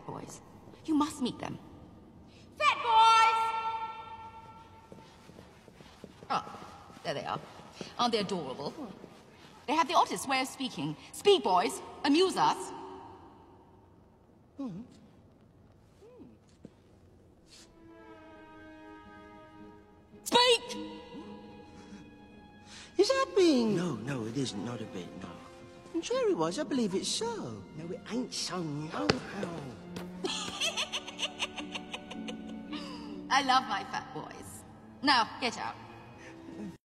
boys. You must meet them. Fat boys! Oh, there they are. Aren't they adorable? They have the oddest way of speaking. Speak, boys. Amuse us. Speak! Is that being... No, it isn't. Not a bit, no. Contrary-wise, I believe it's so. No, it ain't so, no. I love my fat boys. Now, get out.